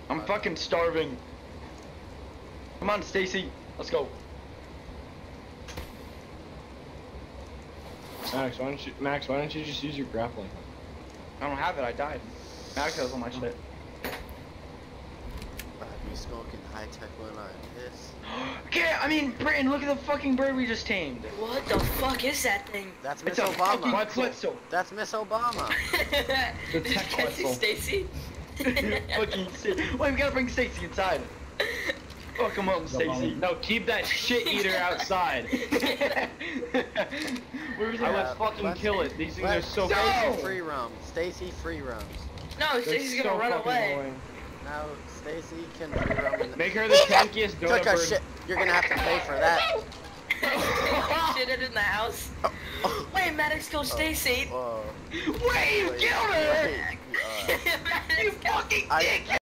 I'm fucking starving. Come on, Stacy. Let's go. Max, why don't you just use your grappling hook? I don't have it. I died. Max has all my shit. You smoking high tech when I piss? Yeah, I mean, Britton, look at the fucking bird we just tamed. What the fuck is that thing? That's It's Miss a fucking Obama. Quetzal. That's Miss Obama. The Did you tech catch Quetzal. Stacy? Fucking Wait, we gotta bring Stacy inside. Oh, come on, Stacy. No, keep that shit eater outside. Where's I that? would fucking kill it. These things are so No! big. Free roam. Stacy free roams. No, Stacy's They're gonna so run fucking away. annoying. Now Stacy can free roam. In the Make her the tankiest donut Took a bird. shit. You're gonna have to pay for that. Shit it in the house. Wait, Maddox killed Stacy. Whoa. Wait, you killed her! Wait, Maddox You fucking dick!